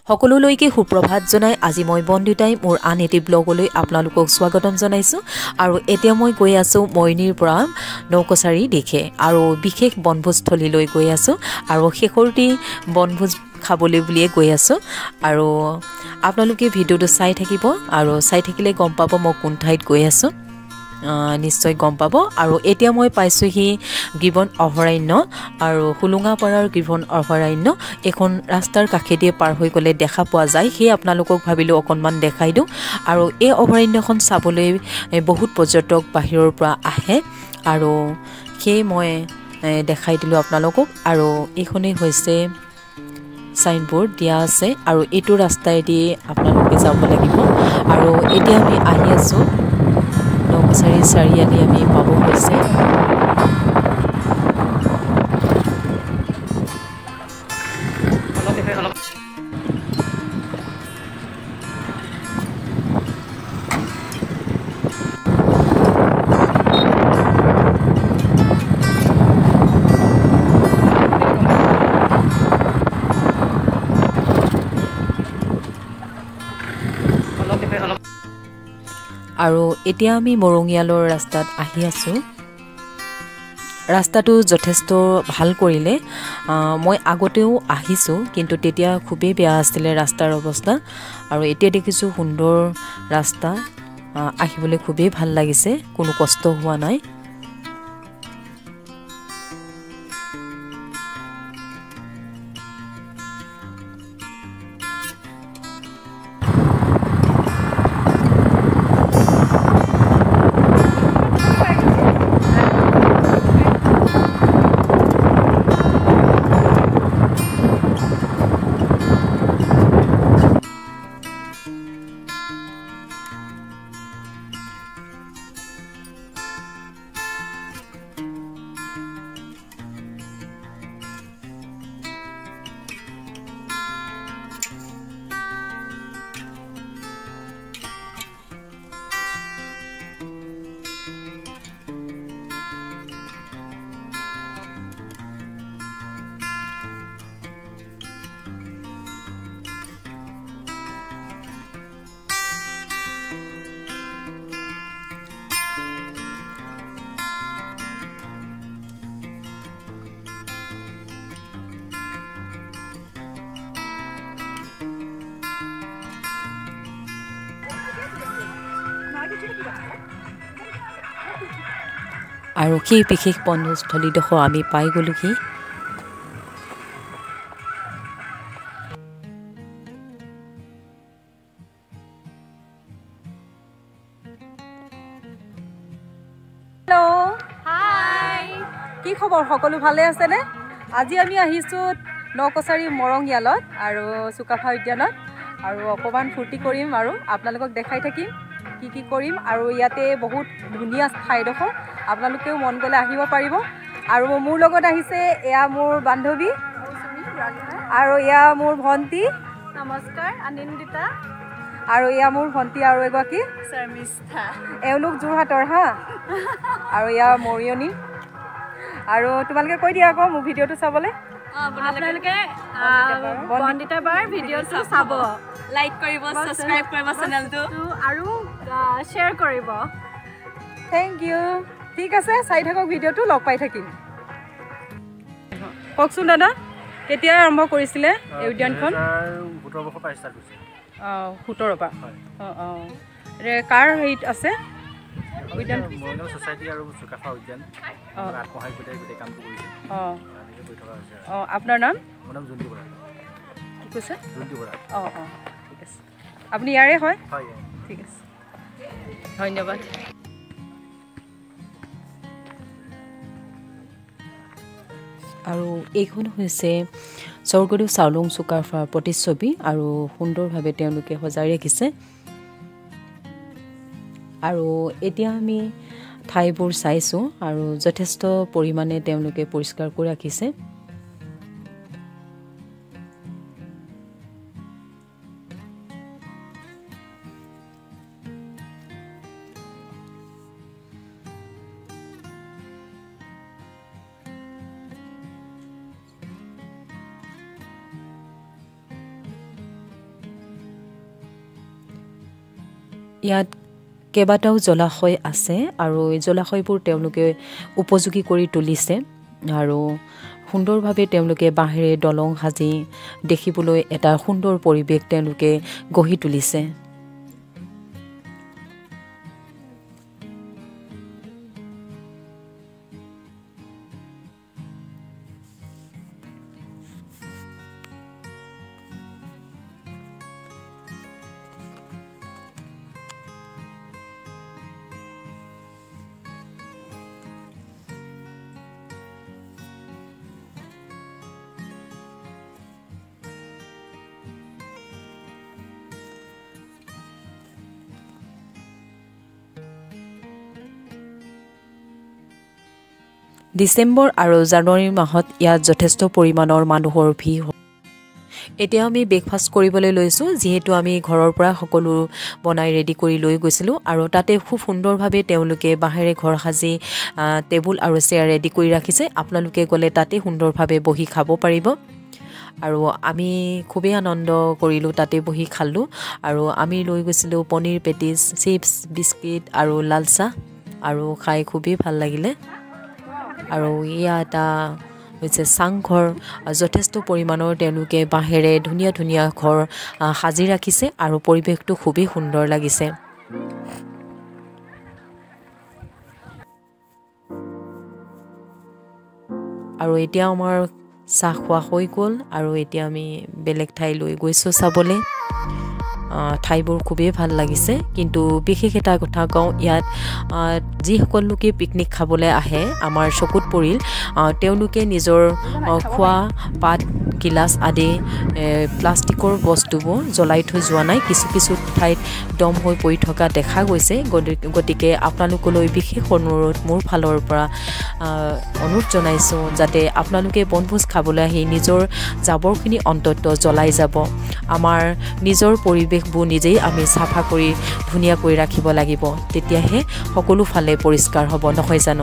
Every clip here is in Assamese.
সকলোলৈকে সুপ্ৰভাত জনাই আজি মই বন্ধুতাই মোৰ আন এটি ব্লগলৈ আপোনালোকক স্বাগতম জনাইছো আৰু এতিয়া মই গৈ আছো মইনিৰ পৰা নৌকছাৰী দিশে আৰু বিশেষ বনভোজস্থলীলৈ গৈ আছো আৰু শেষৰটি বনভোজ খাবলৈ বুলিয়ে গৈ আছো আৰু আপোনালোকে ভিডিওটো চাই থাকিব আৰু চাই থাকিলে গম পাব মই কোন ঠাইত গৈ আছো নিশ্চয় গম পাব আৰু এতিয়া মই পাইছোহি গিবন অভয়াৰণ্য আৰু হুলুঙাপাৰাৰ গিবন অভয়াৰণ্য এখন ৰাস্তাৰ কাষেদি পাৰ হৈ গলে দেখা পোৱা যায় সেই আপোনালোকক ভাবিলো অকনমান দেখাই দিও আৰু এই অভয়াৰণ্যখন চাবলৈ বহুত পৰ্যটক বাহিৰৰ পৰা আহে আৰু সেই মই দেখাই দিলো আপোনালোকক আৰু এইখনেই হৈছে সাইনবোর্ড দিয়া আছে আৰু এটো ৰাস্তাইদি আপোনালোকে যাব লাগিব আৰু এতিয়া আমি আহি আছো নৌকছাৰী চাৰিআলি আমি পাব হৈছে আৰু এতিয়া আমি মৰঙিয়ালৰ ৰাস্তাত আহি আছো ৰাস্তাটো যথেষ্ট ভাল কৰিলে মই আগতেও আহিছো কিন্তু তেতিয়া খুবেই বেয়া আছিল ৰাস্তাৰ অৱস্থা আৰু এতিয়া দেখিছো সুন্দৰ ৰাস্তা আহিবলৈ খুবেই ভাল লাগিছে কোনো কষ্ট হোৱা নাই আৰু কি বিশেষ বনভোজস্থলীডোখৰ আমি পাই গলো কি हेलो हाय কি খবৰ সকলো ভালে আছে নে আজি আমি আহিছো নৌকছাৰী মৰঙিয়ালত আৰু সুকাফা উদ্যানত আৰু অকমান ফুৰ্তি কৰিম আৰু আপোনালোকক দেখাই থাকিম কি কৰিম আৰু ইয়াতে বহুত ধুনীয়া ঠাইডোখৰ আপোনালোকেও মন গলে আহিব পাৰিব আৰু মোৰ লগত আহিছে এয়া মোৰ বান্ধৱী আৰু এয়া মোৰ ভন্টি নমস্কাৰ আনন্দিতা আৰু এয়া মোৰ ভন্টি আৰু এগৰাকী শৰ্মিষ্ঠা এওঁলোক যোৰহাটৰ হা আৰু এয়া মৰিয়নি আৰু তোমালোকে কৈ দিয়া আকৌ মোৰ ভিডিঅ'টো চাবলৈ আপোনালোকে বন্দিতা বাৰ ভিডিঅ'টো চাব লাইক কৰিব সাবস্ক্ৰাইব কৰিব চেনেলটো আৰু শ্বেয়াৰ কৰিব থেংক ইউ ঠিক আছে চাই থাকক ভিডিঅ'টো লগ পাই থাকিম কওকচোন দাদা কেতিয়া আৰম্ভ কৰিছিলে এই উদ্যানখন 17 বছৰ পৰা ষ্টাৰ্ট কৰিছে 17 পৰা কাৰ হেৰিত আছে উদ্যান মৰঙিয়াল সোসাইটি আৰু সুকাফা উদ্যান আত্মসহায়ক গোটেই গোটেই কামটো কৰিছে আপোনাৰ নাম মোৰ নাম জুন্তি বৰা কি কৈছে জুন্তি বৰা ঠিক আছে আপুনি ইয়াৰে হয় হয় ঠিক আছে ধন্যবাদ আৰু এইখন হৈছে স্বৰ্গদেউ চাওলুং চুকাফাৰ প্ৰতিচ্ছবি আৰু সুন্দৰভাৱে তেওঁলোকে সজাই ৰাখিছে আৰু এতিয়া আমি ঠাইবোৰ চাইছো আৰু যথেষ্ট পৰিমাণে তেওঁলোকে পৰিষ্কাৰ কৰি ৰাখিছে ইয়াত কেইবাটাও জলাশয় আছে আৰু এই জলাশয়বোৰ তেওঁলোকে উপযোগী কৰি তুলিছে আৰু সুন্দৰভাৱে তেওঁলোকে বাঁহেৰে দলং সাজি দেখিবলৈ এটা সুন্দৰ পৰিৱেশ তেওঁলোকে গঢ়ি তুলিছে। ডিচেম্বৰ আৰু জানুৱাৰী মাহত ইয়াত যথেষ্ট পৰিমাণৰ মানুহৰ ভিৰ হয়। এতিয়া আমি ব্ৰেকফাষ্ট কৰিবলৈ লৈছোঁ, যিহেতু আমি ঘৰৰ পৰা সকলো বনাই ৰেডি কৰি লৈ গৈছিলোঁ আৰু তাতে খুব সুন্দৰভাৱে তেওঁলোকে বাঁহেৰে ঘৰ সাজি টেবুল আৰু চেয়াৰ ৰেডি কৰি ৰাখিছে। আপোনালোকে গ'লে তাতে সুন্দৰভাৱে বহি খাব পাৰিব আৰু আমি খুবেই আনন্দ কৰিলোঁ, তাতে বহি খালোঁ আৰু আমি লৈ গৈছিলোঁ পনীৰ পেটিছ, চিপছ, বিস্কিট আৰু লাল চাহ আৰু খাই খুবেই ভাল লাগিলে। আৰু ইয়াত এটা হৈছে চাংঘৰ, যথেষ্ট পৰিমাণৰ তেওঁলোকে বাঁহেৰে ধুনীয়া ধুনীয়া ঘৰ সাজি ৰাখিছে আৰু পৰিৱেশটো খুবেই সুন্দৰ লাগিছে। আৰু এতিয়া আমাৰ চাহ খোৱা হৈ গ'ল আৰু এতিয়া আমি বেলেগ ঠাইলৈ গৈছোঁ চাবলৈ। ঠাইবোৰ খুবেই ভাল লাগিছে, কিন্তু বিশেষ এটা কথা কওঁ, ইয়াত যিসকল লোকে পিকনিক খাবলৈ আহে আমাৰ চকুত পৰিল তেওঁলোকে নিজৰ খোৱা পাত গিলাচ আদি প্লাষ্টিকৰ বস্তুবোৰ জ্বলাই থৈ যোৱা নাই। কিছু কিছু ঠাইত দম হৈ পৰি থকা দেখা গৈছে। গতিকে আপোনালোকলৈ বিশেষ অনুৰোধ মোৰ ফালৰ পৰা অনুৰোধ জনাইছোঁ যাতে আপোনালোকে বনভোজ খাবলৈ আহি নিজৰ জাবৰখিনি অন্তত জ্বলাই যাব। আমাৰ নিজৰ পৰিৱেশবোৰ নিজেই আমি চাফা কৰি ধুনীয়াকৈ ৰাখিব লাগিব, তেতিয়াহে সকলো ফালে পৰিষ্কাৰ হ'ব, নহয় জানো?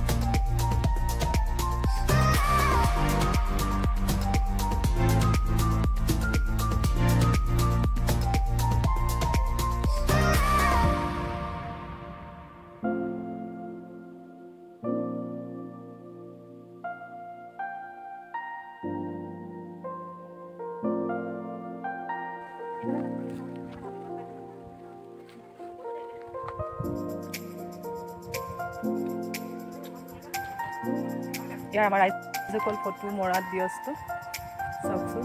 ইয়াৰ আমাৰ ৰাইজসকল ফটো মৰাত ব্যস্ত, চাওকচোন।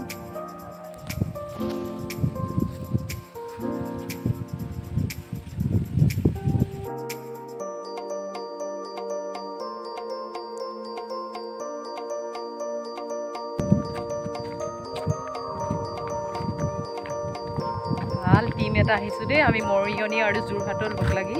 ভাল টিম এটা আহিছোঁ দেই, আমি মৰিয়নি আৰু যোৰহাটৰ লগ লাগি।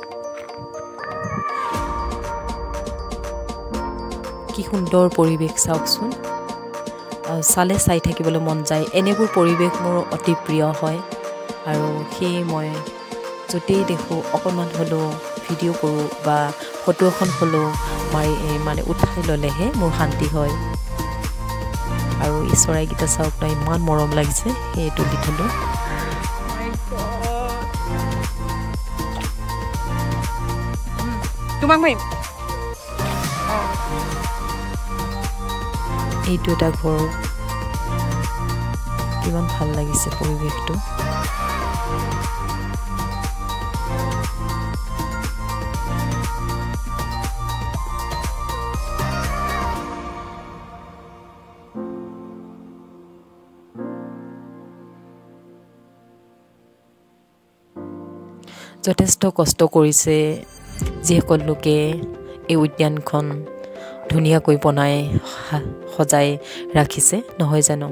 কি সুন্দৰ পৰিৱেশ চাওকচোন, চালে চাই থাকিবলৈ মন যায়। এনেবোৰ পৰিৱেশ মোৰ অতি প্ৰিয় হয় আৰু সেয়ে মই য'তেই দেখোঁ অকণমান হ'লেও ভিডিঅ' কৰোঁ বা ফটো এখন হ'লেও মানে উঠাই ল'লেহে মোৰ শান্তি হয়। আৰু এই চৰাইকেইটা চাওক ন, ইমান মৰম লাগিছে, সেই তুলি থ'লোঁ। তোমাক মাৰিম। এইটো এটা ঘৰ, কিমান ভাল লাগিছে পৰিৱেশটো। যথেষ্ট কষ্ট কৰিছে যিসকল লোকে এই উদ্যানখন ধুনীয়াকৈ বনাই সজাই ৰাখিছে, নহয় জানো?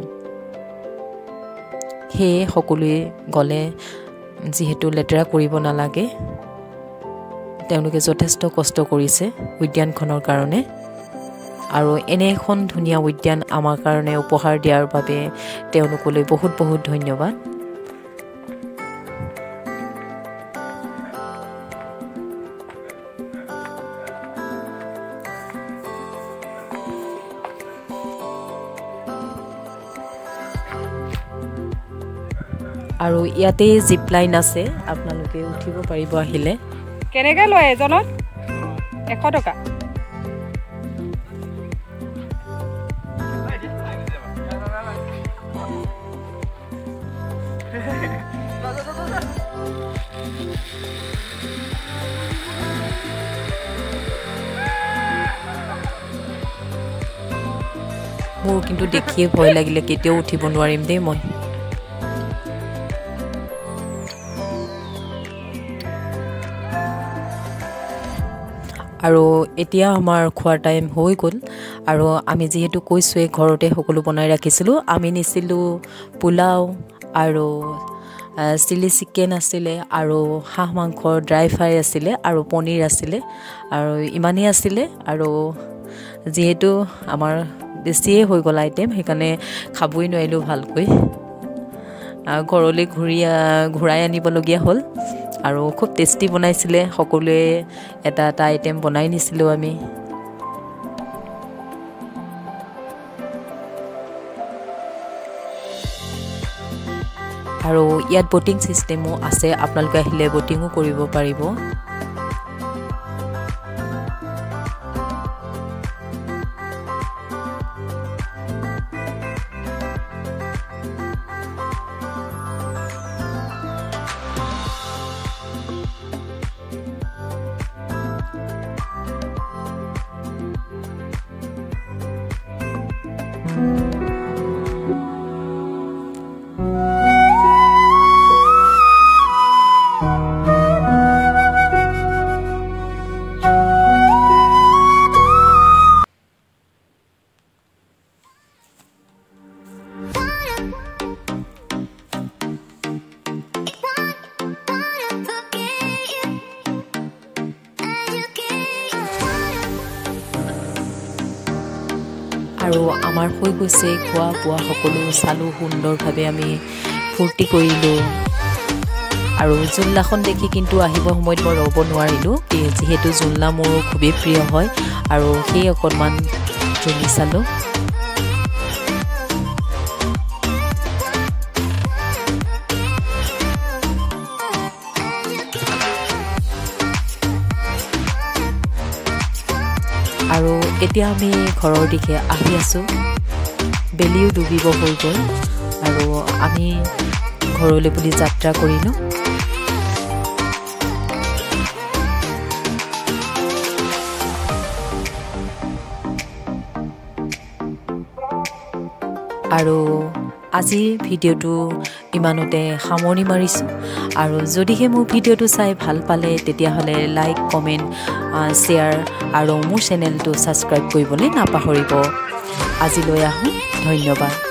সেয়ে সকলোৱে গ'লে যিহেতু লেতেৰা কৰিব নালাগে, তেওঁলোকে যথেষ্ট কষ্ট কৰিছে উদ্যানখনৰ কাৰণে। আৰু এনে এখন ধুনীয়া উদ্যান আমাৰ কাৰণে উপহাৰ দিয়াৰ বাবে তেওঁলোকলৈ বহুত বহুত ধন্যবাদ। আৰু ইয়াতে জিপ লাইন আছে আপোনালোকে উঠিব পাৰিব আহিলে কেনেকৈ লয় এজনত 100 টকা মোৰ কিন্তু দেখিয়ে ভয় লাগিলে কেতিয়াও উঠিব নোৱাৰিম দেই মই আৰু এতিয়া আমাৰ খোৱাৰ টাইম হৈ গ'ল আৰু আমি যিহেতু কৈছোৱে ঘৰতে সকলো বনাই ৰাখিছিলোঁ আমি নিছিলোঁ পোলাও আৰু চিলি চিকেন আছিলে আৰু হাঁহ মাংসৰ ড্ৰাই ফ্ৰাই আছিলে আৰু পনীৰ আছিলে আৰু ইমানেই আছিলে আৰু যিহেতু আমাৰ বেছিয়ে হৈ গ'ল আইটেম সেইকাৰণে খাবই নোৱাৰিলোঁ ভালকৈ ঘৰলৈ ঘূৰাই আনিবলগীয়া হ'ল আৰু খুব টেষ্টি বনাইছিলে সকলোৱে এটা এটা আইটেম বনাই নিছিলোঁ আমি আৰু ইয়াত বটিং চিষ্টেমো আছে আপোনালোকে আহিলে বটিঙো কৰিব পাৰিব আৰু আমাৰ হৈ গৈছে খোৱা বোৱা সকলো চালোঁ সুন্দৰভাৱে আমি ফূৰ্তি কৰিলোঁ আৰু জোলনাখন দেখি কিন্তু আহিব সময়ত মই ৰ'ব নোৱাৰিলোঁ যিহেতু জোলনা মোৰ খুবেই প্ৰিয় হয় আৰু সেই অকণমান জুমি চালোঁ আৰু এতিয়া আমি ঘৰৰ দিশে আহি আছোঁ বেলিও ডুবিব হৈ গ'ল আৰু আমি ঘৰলৈ বুলি যাত্ৰা কৰিলোঁ আৰু আজি ভিডিঅ'টো ইমানতে সামৰণি মাৰিছোঁ আৰু যদিহে মোৰ ভিডিঅ'টো চাই ভাল পালে তেতিয়াহ'লে লাইক কমেণ্ট শ্বেয়াৰ আৰু মোৰ চেনেলটো ছাবস্ক্ৰাইব কৰিবলৈ নাপাহৰিব আজিলৈ আহোঁ ধন্যবাদ